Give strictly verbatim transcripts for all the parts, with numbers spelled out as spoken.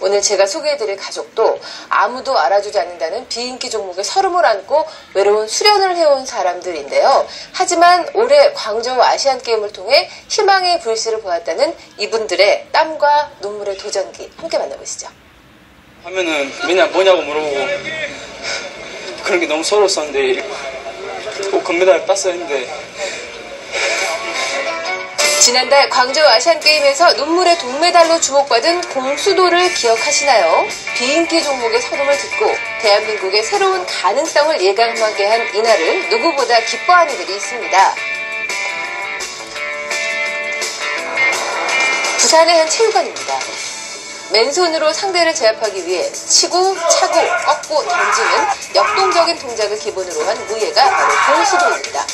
오늘 제가 소개해드릴 가족도 아무도 알아주지 않는다는 비인기 종목에 서름을 안고 외로운 수련을 해온 사람들인데요. 하지만 올해 광저우 아시안게임을 통해 희망의 불씨를 보았다는 이분들의 땀과 눈물의 도전기 함께 만나보시죠. 하면은 맨날 뭐냐고 물어보고 그런 게 너무 서러웠었는데 꼭 금메달을 땄어야 했는데 지난달 광저우 아시안게임에서 눈물의 동메달로 주목받은 공수도를 기억하시나요? 비인기 종목의 서름을 듣고 대한민국의 새로운 가능성을 예감하게 한 이날을 누구보다 기뻐하는 이들이 있습니다. 부산의 한 체육관입니다. 맨손으로 상대를 제압하기 위해 치고 차고 꺾고 던지는 역동적인 동작을 기본으로 한 무예가 바로 공수도입니다.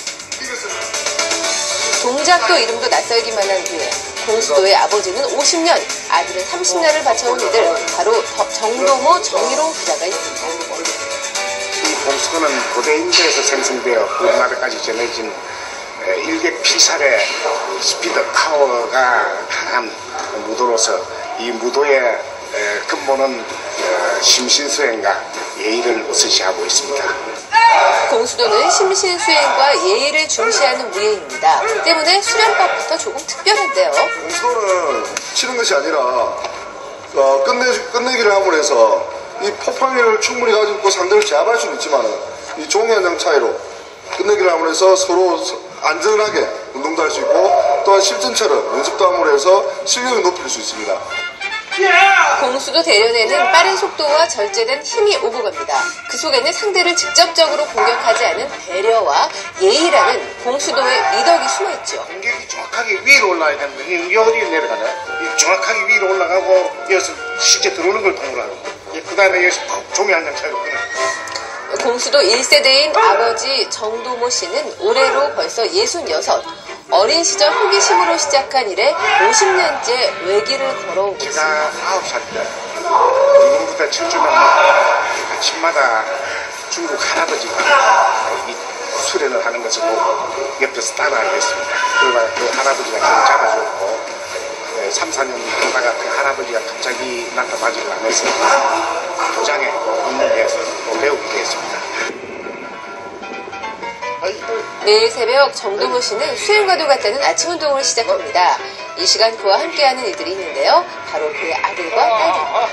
동작도 이름도 낯설기만 한 무예. 공수도의 아버지는 오십 년, 아들은 삼십 년을 바쳐온 이들, 바로 정도모 정일홍 부자가 있습니다. 이 공수도는 고대 인도에서 생성되어 우리나라까지 전해진 일객필살의 스피드 파워가 강한 무도로서 이 무도의 근본은 심신수행과 예의를 우선시하고 있습니다. 공수도는 심신수행과 예의를 중시하는 무예입니다. 그 때문에 수련법부터 조금 특별한데요. 공수도는 치는 것이 아니라 어, 끝내, 끝내기를 함으로 해서 이 폭발력을 충분히 가지고 상대를 제압할 수는 있지만 이 종이 한 장 차이로 끝내기를 함으로 해서 서로 안전하게 운동도 할 수 있고 또한 실전처럼 연습도 함으로 해서 실력을 높일 수 있습니다. 공수도 대련에는 빠른 속도와 절제된 힘이 오고 갑니다. 그 속에는 상대를 직접적으로 공격하지 않은 배려와 예의라는 공수도의 미덕이 숨어있죠. 공격이 정확하게 위로 올라가야 되는데 여기로 내려가네. 정확하게 위로 올라가고 여기서 실제 들어오는 걸 통으로 하고 그 다음에 여기서 종이 한 장 차이로 끊어. 공수도 일 세대인 아버지 정도모 씨는 올해로 벌써 예순여섯. 어린 시절 호기심으로 시작한 일에 오십 년째 외길을 걸어오고 있습니다. 제가 아홉 살 때 일본부터 칠주년 아침마다 중국 할아버지가 이 수련을 하는 것을 보고 옆에서 따라하게 됐습니다. 그러다가 그 할아버지가 저를 잡아주었고 삼, 사 년 하다가 그 할아버지가 갑자기 나타나지를 않아서 도장에 있는 데서 또 배우게 됐습니다. 매일 새벽 정도모 씨는 수행과도 같다는 아침 운동을 시작합니다. 이 시간 그와 함께하는 이들이 있는데요. 바로 그의 아들과 딸입니다.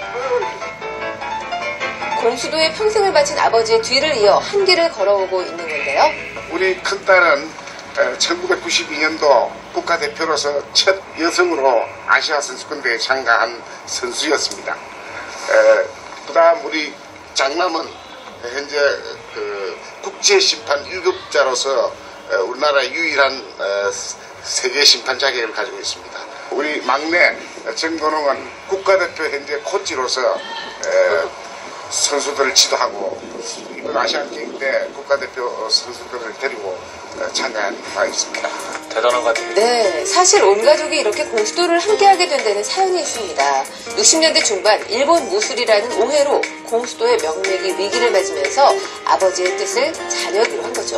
공수도에 평생을 바친 아버지의 뒤를 이어 한 길을 걸어오고 있는 건데요. 우리 큰딸은 천구백구십이 년도 국가대표로서 첫 여성으로 아시아 선수권대회에 참가한 선수였습니다. 그 다음 우리 장남은 현재 그 국제심판 일 급자로서 우리나라 유일한 세계 심판 자격을 가지고 있습니다. 우리 막내 정도농은 국가대표 현재 코치로서 선수들을 지도하고 이번 아시안게임 때 국가대표 선수들을 데리고 참가한 바 있습니다. 대단한 것 같아요. 네, 사실 온 가족이 이렇게 공수도를 함께하게 된 데는 사연이 있습니다. 육십 년대 중반 일본 무술이라는 오해로 공수도의 명맥이 위기를 맞으면서 아버지의 뜻을 자녀기로 한 거죠.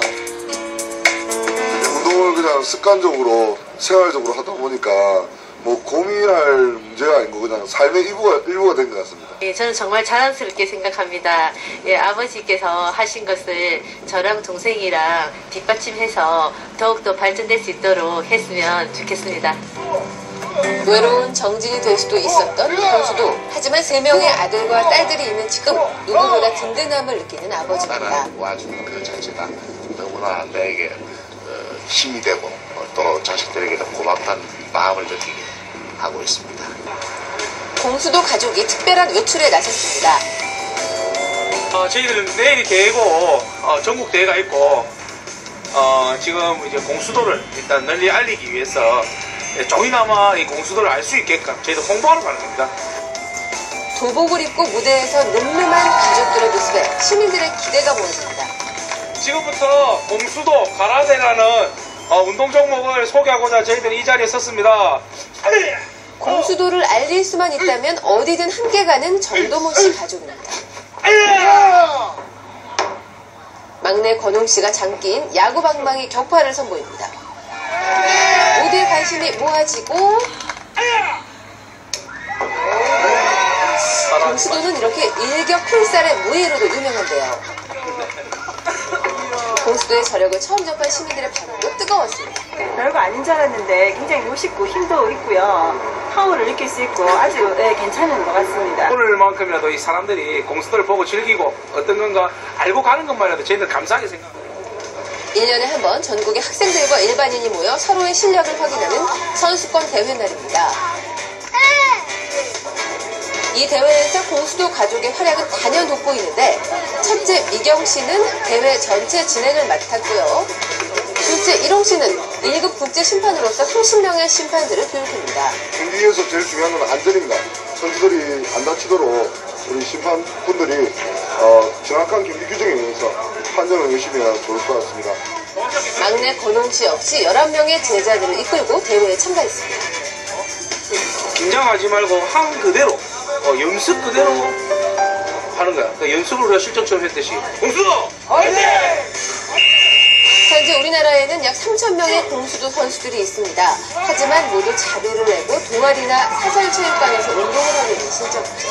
운동을 그냥 습관적으로 생활적으로 하다 보니까 뭐 고민할 문제가 아니고 그냥 삶의 일부가, 일부가 된 것 같습니다. 예, 저는 정말 자랑스럽게 생각합니다. 예, 아버지께서 하신 것을 저랑 동생이랑 뒷받침해서 더욱더 발전될 수 있도록 했으면 좋겠습니다. 외로운 정진이 될 수도 있었던 공수도. 하지만 세 명의 아들과 딸들이 있는 지금 누구보다 든든함을 느끼는 아버지입니다. 나는 와주는 그 자체가 너무나 나에게 어, 힘이 되고 어, 또 자식들에게도 고맙다는 마음을 느끼게 하고 있습니다. 공수도 가족이 특별한 외출에 나섰습니다. 어, 저희들은 내일이 대회고 어, 전국 대회가 있고 어, 지금 이제 공수도를 일단 널리 알리기 위해서 조금이나마 이 공수도를 알 수 있게끔 저희도 홍보하러 가는 겁니다. 도복을 입고 무대에서 늠름한 가족들의 모습에 시민들의 기대가 모였습니다. 지금부터 공수도 가라데라는 어, 운동 종목을 소개하고자 저희들이 이 자리에 섰습니다. 공수도를 알릴 수만 있다면 어디든 함께 가는 정도모 씨 가족입니다. 막내 권홍 씨가 장기인 야구 방망이 격파를 선보입니다. 모두의 관심이 모아지고 공수도는 이렇게 일격풀살의 무예로도 유명한데요. 공수도의 저력을 처음 접한 시민들의 반응도 뜨거웠습니다. 별거 아닌 줄 알았는데 굉장히 멋있고 힘도 있고요. 파워를 느낄 수 있고 아주 네, 괜찮은 것 같습니다. 오늘만큼이라도 이 사람들이 공수도를 보고 즐기고 어떤 건가 알고 가는 것만이라도 저희는 감사하게 생각합니다. 일 년에 한 번 전국의 학생들과 일반인이 모여 서로의 실력을 확인하는 선수권 대회 날입니다. 이 대회에서 공수도 가족의 활약은 단연 돋보이는데 첫째 미경 씨는 대회 전체 진행을 맡았고요. 둘째 일홍 씨는 일 급 국제 심판으로서 삼십 명의 심판들을 교육합니다. 경기에서 제일 중요한 건 안전입니다. 선수들이 안 다치도록 우리 심판분들이 어, 정확한 경기 규정에 의해서 판정을 열심히 하면 좋을 것 같습니다. 막내 권홍 씨 역시 열한 명의 제자들을 이끌고 대회에 참가했습니다. 긴장하지 말고 한 그대로 어, 연습 그대로 하는 거야. 그러니까 연습을 우리가 실전처럼 했듯이 공수도 화이팅! 현재 우리나라에는 약 삼천 명의 공수도 선수들이 있습니다. 하지만 모두 자비를 내고 동아리나 사설체육관에서 운동을 하고 있는 실정이죠.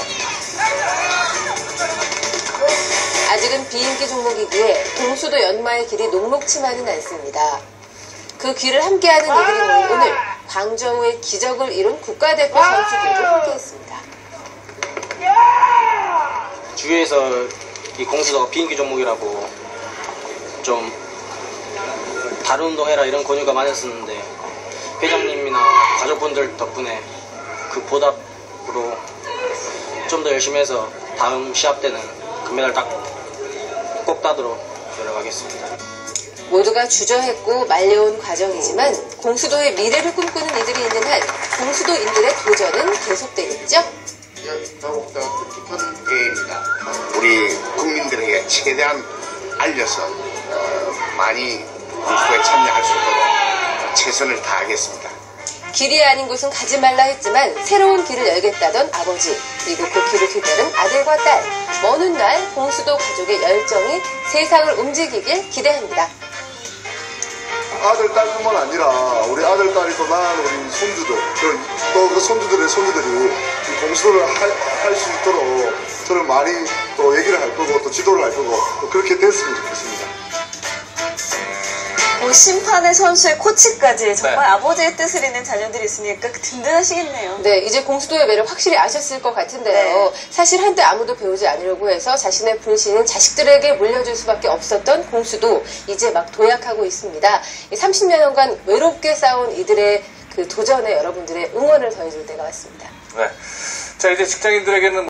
아직은 비인기 종목이기에 공수도 연마의 길이 녹록치만은 않습니다. 그 길을 함께하는 이들이 모인 오늘 광저우의 기적을 이룬 국가대표 선수들도 함께했습니다. 주위에서 이 공수도가 비인기 종목이라고 좀 다른 운동해라 이런 권유가 많았었는데 회장님이나 가족분들 덕분에 그 보답으로 좀 더 열심히 해서 다음 시합 때는 금메달 딱 꼭 따도록 노력하겠습니다. 모두가 주저했고 말려온 과정이지만 공수도의 미래를 꿈꾸는 이들이 있는 한 공수도인들의 도전은 계속되겠죠? 더욱더 뜻깊은 대회입니다. 우리 국민들에게 최대한 알려서 어, 많이 공수도에 참여할 수 있도록 최선을 다하겠습니다. 길이 아닌 곳은 가지 말라 했지만 새로운 길을 열겠다던 아버지, 그리고 그 길을 뒤따른 아들과 딸, 먼 훗날 공수도 가족의 열정이 세상을 움직이길 기대합니다. 아들, 딸뿐만 아니라 우리 아들, 딸이 또 낳은 우리 손주들, 또 그 손주들의 손주들이 이 공수도를 할 수 있도록 저는 많이 또 얘기를 할 거고 또 지도를 할 거고 또 그렇게 됐으면 좋겠습니다. 뭐 심판의 선수의 코치까지 정말 네. 아버지의 뜻을 잇는 자녀들이 있으니까 든든하시겠네요. 네, 이제 공수도의 매력 확실히 아셨을 것 같은데요. 네. 사실 한때 아무도 배우지 않으려고 해서 자신의 불신은 자식들에게 물려줄 수밖에 없었던 공수도, 이제 막 도약하고 있습니다. 이 삼십 년간 외롭게 싸운 이들의 그 도전에 여러분들의 응원을 더해줄 때가 왔습니다. 네. 자, 이제 직장인들에게는